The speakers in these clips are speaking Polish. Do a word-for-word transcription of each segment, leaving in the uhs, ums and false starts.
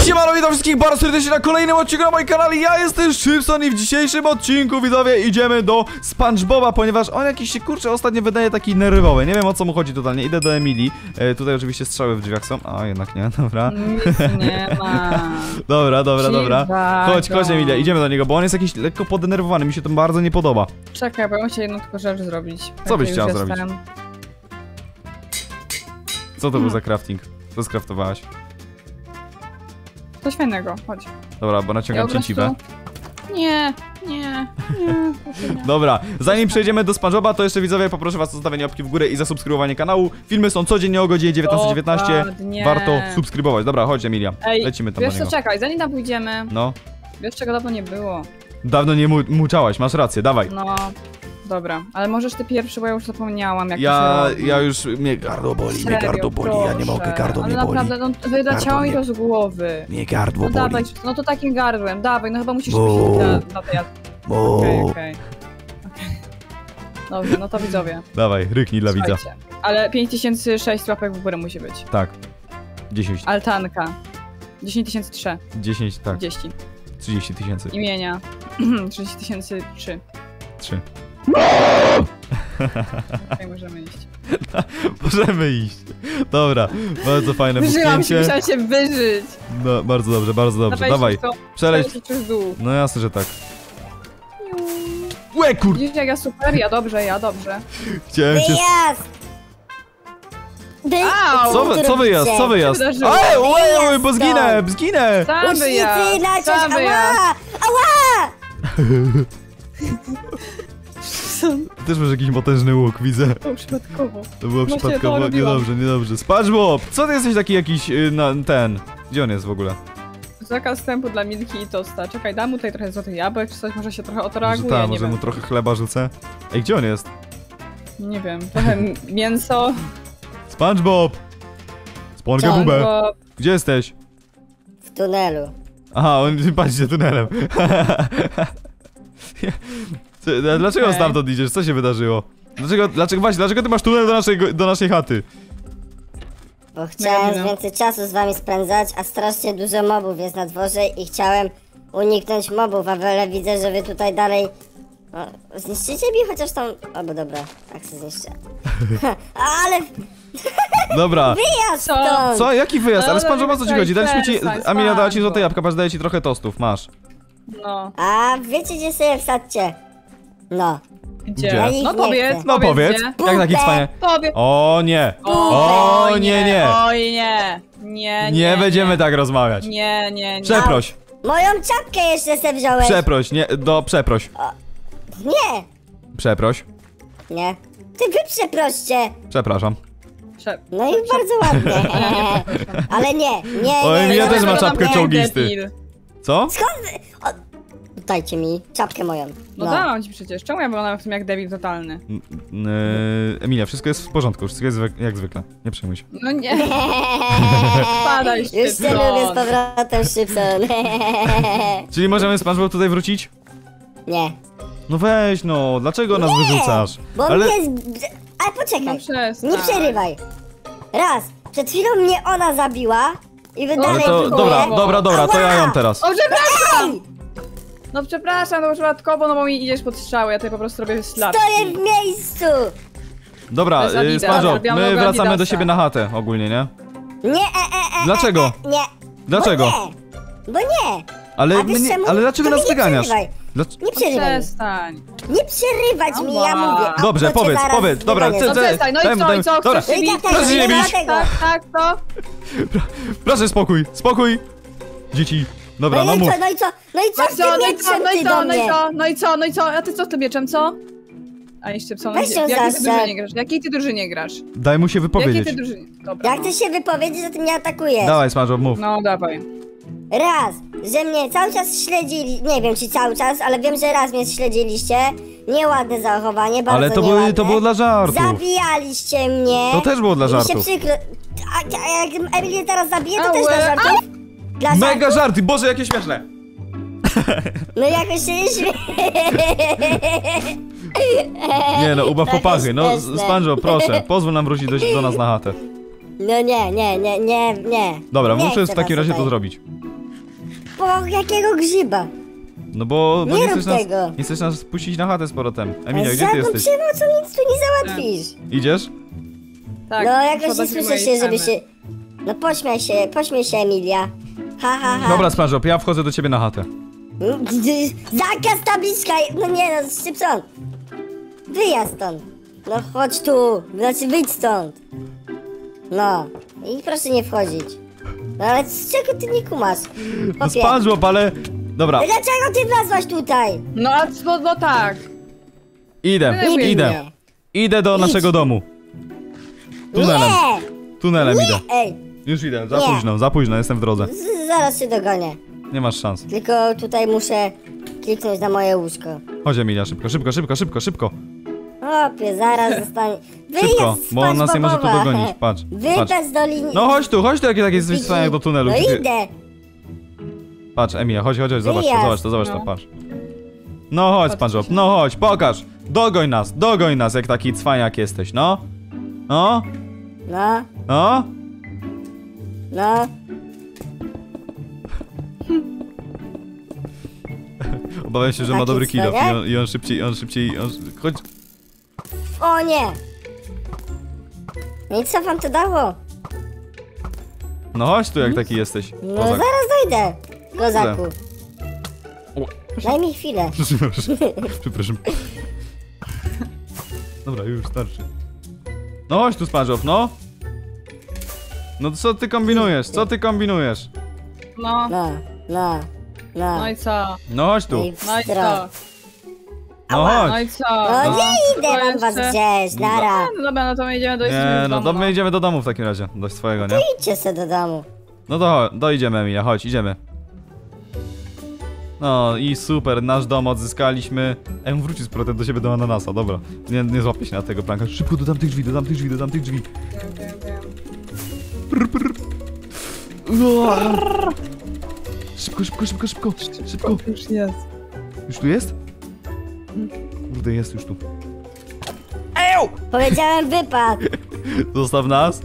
Siemano, witam wszystkich bardzo serdecznie na kolejnym odcinku na moim kanale. Ja jestem Szybson i w dzisiejszym odcinku, widzowie, idziemy do SpongeBoba, ponieważ on jakiś się, kurczę, ostatnio wydaje taki nerwowy. Nie wiem, o co mu chodzi totalnie. Idę do Emilii. E, tutaj oczywiście strzały w drzwiach są. A, jednak nie, dobra. Nic nie ma. Dobra, dobra, dobra. Dziwago. Chodź, chodź Emilia, idziemy do niego, bo on jest jakiś lekko podenerwowany. Mi się to bardzo nie podoba. Czekaj, bo ja muszę jedną tylko rzecz zrobić. Co byś Jak chciała już zrobić? jestem. Co to był za crafting? Co skraftowałaś? Coś fajnego, chodź. Dobra, bo Ja naciągam po prostu- cięciwę. Nie, nie, nie. proszę nie. Dobra, zanim przejdziemy do SpongeBoba, to jeszcze widzowie poproszę was o zostawienie łapki w górę i zasubskrybowanie kanału. Filmy są codziennie o godzinie dziewiętnasta dziewiętnaście. Dokładnie. Warto subskrybować. Dobra, chodź Emilia. Ej, Lecimy tam wiesz do co, niego. czekaj, zanim tam pójdziemy, No, wiesz czego dawno nie było. dawno nie mu muczałaś, masz rację, dawaj. No, dobra, ale możesz ty pierwszy, bo ja już zapomniałam jak Ja, to się robi. ja już, mnie gardło boli, mnie Serio, gardło boli, ja nie proszę. mogę, gardło ale mnie boli. naprawdę, no wyleciało mi mnie- to z głowy. Mnie gardło No dawaj, boli. no to takim gardłem, dawaj, no chyba musisz Bo- być na, na tej... Bo... Okej, okej. Okej. Dobrze, no to widzowie. Dawaj, ryknij dla widza. Słuchajcie, ale pięć tysięcy sześć łapek w górę musi być. Tak. dziesięć, Altanka. dziesięć tysięcy trzy. dziesięć, tak, trzydzieści. trzydzieści tysięcy, Imienia. trzydzieści tysięcy trzy. trzy. Tutaj możemy iść. Możemy iść. Dobra, bardzo fajne Wyżyłam się, buchnięcie. musiałam się wyżyć. No, bardzo dobrze, bardzo dobrze, dawaj, szybko, przeleć. przeleć przez dół. No jasne, że tak. Łe, kurde, Widzisz jak ja super? Ja dobrze, ja dobrze. chciałem cię... Wyjazd! Wy... Au! Co, wy, co wyjazd, co wyjazd? wydarzyło? Ej, oj, oj, bo Wyjazd zginę, zginę! Sam Ucznicy wyjazd, na coś! sam wyjazd. Ała! Ała! Też masz jakiś potężny łuk, widzę. To przypadkowo. To było Właśnie to przypadkowo, robiłam. niedobrze, niedobrze. SpongeBob, co ty jesteś taki jakiś, y, na, ten... Gdzie on jest w ogóle? Zakaz wstępu dla Milki i Tosta. Czekaj, dam mu tutaj trochę złotych jabłek, czy coś, może się trochę Może odreaguje, ta, nie może wiem. mu trochę chleba rzucę? Ej, gdzie on jest? Nie wiem, trochę m- mięso. SpongeBob! SpongeBob, Bo gdzie jesteś? W tunelu. Aha, on patrzcie tunelem. Co- Dlaczego Okej. stamtąd idziesz? Co się wydarzyło? Dlaczego, dlaczego, właśnie, dlaczego ty masz tunel do naszej, do naszej chaty? Bo chciałem wiem. więcej czasu z wami spędzać, a strasznie dużo mobów jest na dworze i chciałem uniknąć mobów, a ale widzę, że wy tutaj dalej... O, zniszczycie mi chociaż tą... O, bo dobra, tak się zniszczę. Ale Dobra. wyjazd Co? stąd! Co? Jaki wyjazd? No, Ale no, SpongeBob, o co ci czekaj, chodzi? Daliśmy ci... przestań, Emilia dała ci SpongeBob. złote jabłka, patrz, daję ci trochę tostów, masz. no, A wiecie, gdzie sobie wsadźcie? No. gdzie? Gdzie? Ja ich No nie powiedz, chcę. No powiedz, gdzie? jak taki Pupę. cwanie. Powiedz. O nie! O, O nie, nie! Oj nie. Nie, nie, Nie będziemy nie. tak rozmawiać. Nie, nie, nie. Przeproś, Moją czapkę jeszcze se wziąłeś! przeproś, nie, do, przeproś, Nie! przeproś, Nie. Ty wy przeproście! przepraszam. Prze- No i bardzo ładnie. Ale nie, nie, O, nie. Emilia nie, też ma nie, czapkę nie. czołgisty. Debil. Co? Dajcie mi czapkę moją. No, dałam ci przecież. Czemu ja byłam w tym jak debil totalny? N- n- Emilia, wszystko jest w porządku, wszystko jest wy- jak zwykle, nie przejmuj się. No nie. Spadaj Już cię szybko. lubię z powrotem, Szybson. Czyli możemy SpongeBob tutaj wrócić? Nie. No weź no, dlaczego nas wyrzucasz? Bo Ale... mnie... jest- Ale No poczekaj. przestań. Nie przerywaj. Raz. Przed chwilą mnie ona zabiła i wy Ale dalej to, próbuje. dobra, dobra, dobra, to ja ją teraz. O, przepraszam! Ej! No przepraszam, no przypadkowo, no bo mi idziesz pod strzały, ja tutaj po prostu robię slapki. Stoję w miejscu! Dobra, To jest y, Adidas. SpongeBob, Zrobiłam my logo wracamy do Adidasa. siebie na chatę ogólnie, nie? Nie, e, e, e, Dlaczego? E, e, nie. Dlaczego? Bo nie. Bo nie. Ale, A wiesz my nie, czemu? ale dlaczego To nas mi nie wyganiasz? przerywaj. Dlac- Nie przerywaj. mi. Przestań. Nie przerywać mi, ja Ała. mówię. A Dobrze, to cię powiedz, zaraz powiedz, dobra, wygonię. ty- No ty- przestań, no i dajmy, co, dajmy. i co, Dobra. chcesz się No i bić? tak, Proszę się nie nie bić. dlatego. Tak, tak, to? Proszę spokój, spokój! Dzieci, dobra, No no i mów. co, no i co, no i co No i z co, tym no i co, mieczem no i ty co, do no i mnie? co, no i co, no i co, a ty co z tym mieczem, co? A jeszcze co, no, Weź w ją jakiej ty zastrzel. drużynie grasz? W jakiej ty drużynie grasz? Daj mu się W jakiej wypowiedzieć. ty drużynie? Dobra, Jak no. ty się wypowiedzieć, że ty mnie atakujesz? Dawaj, SpongeBob, mów. No dawaj. Raz, że mnie cały czas śledzili, nie wiem czy cały czas, ale wiem, że raz mnie śledziliście. Nieładne zachowanie, bardzo Ale to, nieładne. były, to było dla żartów. Zabijaliście mnie. To też było dla I mi się żartów. przykro... A, a jak Emilię teraz zabiję, to też Ałe, dla żartów? Dla Mega żartów? żarty, Boże, jakie śmieszne. No jakoś się nie śmieję. Nie no, ubaw Trochę popachy. No, śmieszne. SpongeBob, proszę, pozwól nam wrócić do, do nas na chatę. No nie, nie, nie, nie, nie. Dobra, nie muszę w chcę takim was razie to tutaj. zrobić. po jakiego grzyba? No bo, bo Nie nie, rób chcesz nas, tego. nie chcesz nas spuścić na chatę z powrotem. Emilia, Ale gdzie ty żadną jesteś? przemocą nic tu nie załatwisz. Idziesz? Tak, No jakoś szkoda, nie że słyszę mojej się, żeby ceny. się... No pośmiaj się, pośmiej się Emilia. Ha, ha, ha. Dobra, SpongeBob, ja wchodzę do ciebie na chatę. Zakaz tabliczka! No nie no, Szybson! Wyjazd stąd! No chodź tu! Znaczy wyjdź stąd! No. I proszę nie wchodzić. No ale z czego ty nie kumasz? No Chłopie. SpongeBob, ale... Dobra, Dlaczego ty wlazłaś tutaj? No a co, no tak. idę, Nie idę. mnie. Idę do Idź. naszego domu. Tunelem, Nie! tunelem idę. Ej, Już idę, za Nie. późno, za późno, jestem w drodze. z- zaraz się dogonię. Nie masz szans. Tylko tutaj muszę kliknąć na moje łóżko. Chodź Emilia, szybko, szybko, szybko, szybko, szybko. Chłopie, zaraz zostanie... Szybko, Wyjazd bo on nas nie może tu SpongeBobowa. dogonić, patrz, patrz. Wypad do linii... No chodź tu, chodź tu, jakie takie jest wystawienie do tunelu. No Gdzie ty- idę! Patrz, Emilia, chodź, chodź, chodź, zobacz to, Wyjazd. zobacz to, zobacz to, No. patrz. No chodź, SpongeBob, no chodź, pokaż. Dogoń nas, dogoń nas, jak taki cwaniak jesteś, no. No, No, no. no. Obawiam się, że ma Taki dobry kill cwaniak? i on, i on szybciej, on szybciej, on... Chodź. O nie! No i co wam to dało? No chodź tu, jak taki jesteś. No Kozak. zaraz dojdę, kozaku. O, Daj mi chwilę. przepraszam, przepraszam. Dobra, już starczy. No chodź tu, SpongeBob, no. No co ty kombinujesz, co ty kombinujesz? No, No, no, no. no i co? No chodź tu, No i No i wstro. co? no No chodź. i co? No nie idę, To mam was jeszcze- gdzieś, nara. No dobra, no to my idziemy do Nie, jesteśmy no w to domu, my idziemy do domu w takim razie, do swojego, nie? Idźcie se do domu. No to chodź, dojdziemy Emilia, chodź, idziemy. No i super, nasz dom odzyskaliśmy. Ej, on wróci z powrotem do siebie do ananasa, dobra. Nie, nie złapię się na tego pranka. Szybko do tamtych drzwi, do tamtych drzwi, do tamtych drzwi. Wiem, wiem, wiem. Prr, prr. Uaa. Szybko, szybko, szybko, szybko, szybko. Już jest. Już tu jest? Kurde, jest już tu. Powiedziałem wypad. Zostaw nas.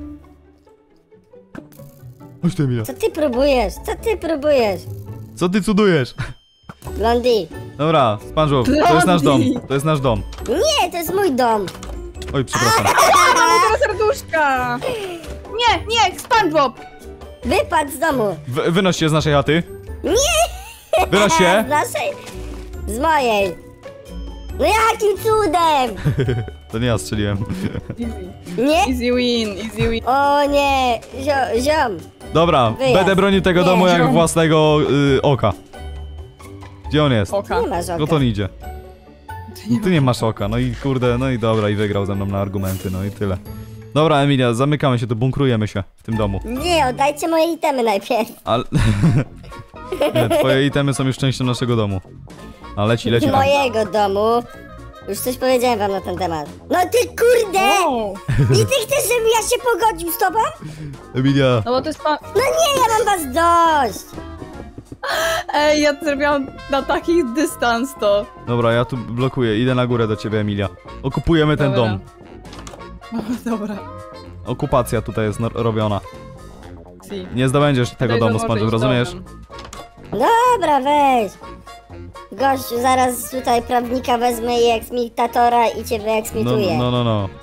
Chodź tu, Emilia. Co ty próbujesz? Co ty próbujesz? Co ty cudujesz? Blondie. Dobra, SpongeBob, to jest nasz dom, to jest nasz dom. Nie, to jest mój dom. Oj, przepraszam. Mamy teraz serduszka! Nie, nie, SpongeBob! Wypad z domu. Wy, wynoś się z naszej chaty. Nie! Wynoś się. Z naszej... Z mojej. No jakim cudem? To nie ja strzeliłem. Easy. Nie? Easy win, easy win. O nie, Zio, ziom. Dobra, Wyjazd. będę bronił tego Nie, domu jak ziom. własnego y, oka. Gdzie on jest? Oka. Nie masz No oka. to on idzie. Ty nie masz oka, no i kurde, no i dobra, i wygrał ze mną na argumenty, no i tyle. Dobra, Emilia, zamykamy się tu, bunkrujemy się w tym domu. Nie, oddajcie moje itemy najpierw. Ale... nie, twoje itemy są już częścią naszego domu. A leci, leci tam. Mojego domu. Już coś powiedziałem wam na ten temat. No ty kurde! O! I ty chcesz, żebym ja się pogodził z tobą? Emilia, No bo to jest pan... No nie, ja mam was dość! Ej, ja zrobiłam na taki dystans to. dobra, ja tu blokuję, idę na górę do ciebie, Emilia. Okupujemy ten Dobra. dom. Dobra. Okupacja tutaj jest no- robiona. Si. Nie zdobędziesz tego Daj domu, założyć SpongeBob, rozumiesz? domem. Dobra, weź. Gościu, zaraz tutaj prawnika wezmę i eksmitatora i cię No, wyeksmituję. no, no, no.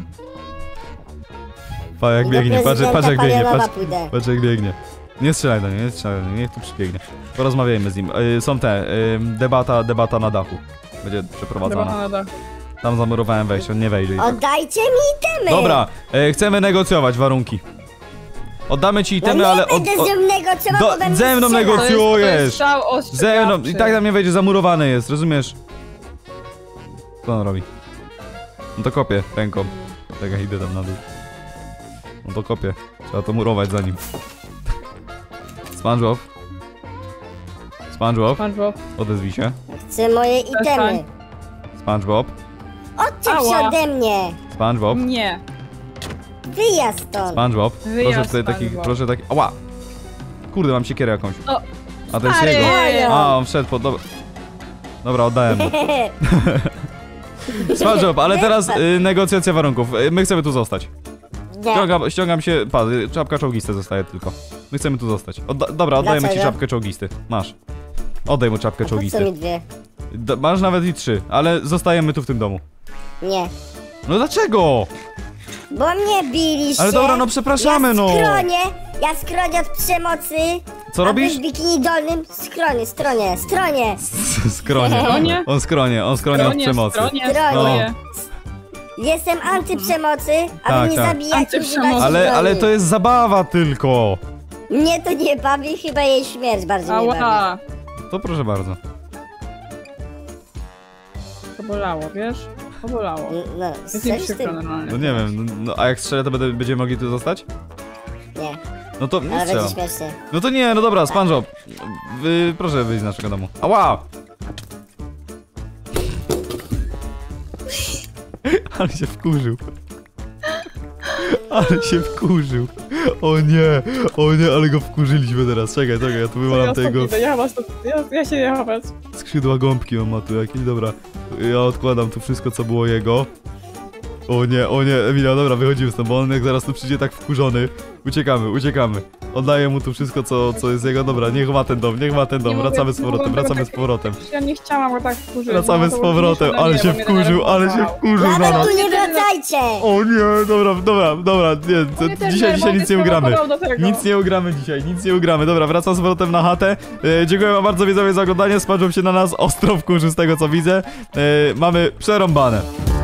Pa jak I do biegnie, patrz, prezydenta patrz jak biegnie, Palionowa patrz, pójdę. patrz jak biegnie. Nie strzelaj do niego, nie strzelaj do niego, niech tu przybiegnie. Porozmawiajmy z nim. Y, są te, y, debata, debata na dachu. Będzie Debata przeprowadzona. na dach. Tam zamurowałem wejście, on nie wejdzie i tak. Oddajcie mi itemy! Dobra, y, chcemy negocjować warunki. Oddamy ci No itemy, nie ale... Od, będę od, z nią negocjował, do- bo będę ze mną strzelał. nego- To jest, to Negocjujesz. jest strzał ze mną, ostrzegawczy. i tak tam nie wejdzie, zamurowany jest, rozumiesz? Co on robi? No to kopie ręką. Czekaj, idę tam na dół. No to kopie. Trzeba to murować za nim. SpongeBob. SpongeBob, SpongeBob. odezwij się. Chcę moje itemy. Przestań. SpongeBob, Odczep się Ała. ode mnie! SpongeBob, Nie. Wyjazd stąd! SpongeBob. Wyjazd, Proszę tutaj takich, SpongeBob. proszę takich... Ała! Kurde, mam siekierę jakąś. O, A to jest stary! jego. Moja. A, on wszedł pod... Dobra, dobra oddałem mu. SpongeBob, ale teraz y, negocjacja warunków. Y, my chcemy tu zostać. Nie. Ściągam, ściągam się, pa, czapka czołgisty zostaje tylko. My chcemy tu zostać. Odda dobra, oddajemy ci Dlaczego? czapkę czołgisty. Masz. Oddaj mu czapkę A po co czołgisty. mi dwie? D masz nawet i trzy, ale zostajemy tu w tym domu. Nie. No dlaczego? Bo mnie biliście. Ale dobra, no przepraszamy, ja no. skronie, ja skronie od przemocy. Co a robisz? wy w bikini dolnym skronie, stronie, stronie. Skronie. Skronie? On skronie, on skronie od Stronie, przemocy. stronie, Stronie. stronie. Jestem antyprzemocy, a Tak, wy mnie tak. zabijacie Antyprzemocy. używacie Ale, broni. ale to jest zabawa tylko. Mnie to nie bawi, chyba jej śmierć bardziej mnie bawi. Ała. To proszę bardzo. To bolało, wiesz? To bolało. No, Jest mi coś z przykro tym? normalnie. No nie wiem, no, no, a jak strzelę, to będę, będziemy mogli tu zostać? Nie, No to nie ale strzelam. będzie śmiesznie. No to nie, no dobra, SpongeBob. Wy, proszę wyjść z naszego domu. Ała! Ale się wkurzył. Ale się wkurzył. O nie, o nie, ale go wkurzyliśmy teraz. Czekaj, czekaj, ja tu Ja wywalam stąd tego idę, ja was stąd- ja, ja się nie chować. skrzydła gąbki on ma tu jakieś, dobra. Ja odkładam tu wszystko, co było jego. O nie, o nie, Emilia, dobra, wychodzimy stąd, bo on jak zaraz tu przyjdzie tak wkurzony. Uciekamy, uciekamy. Oddaję mu tu wszystko, co, co jest jego. Dobra, niech ma ten dom, niech ma ten dom. Nie mogę- Wracamy z nie powrotem, mogę wracamy tego z tak- powrotem. Ja nie chciałam go tak wkurzyć. Wracamy no, z to powrotem, było ale nie, się bo mnie wkurzył, ale się denerwował. wkurzył na Nawet nas. tu nie wracajcie! O nie, dobra, dobra, dobra, nie, to Mnie też dzisiaj, dzisiaj denerwował, nic nie nie ugramy. sprowokował do tego. Nic nie ugramy dzisiaj, nic nie ugramy. Dobra, wracam z powrotem na chatę. E, dziękuję wam bardzo widzowie za oglądanie, SpongeBob się na nas ostro wkurzył z tego co widzę. E, mamy przerąbane.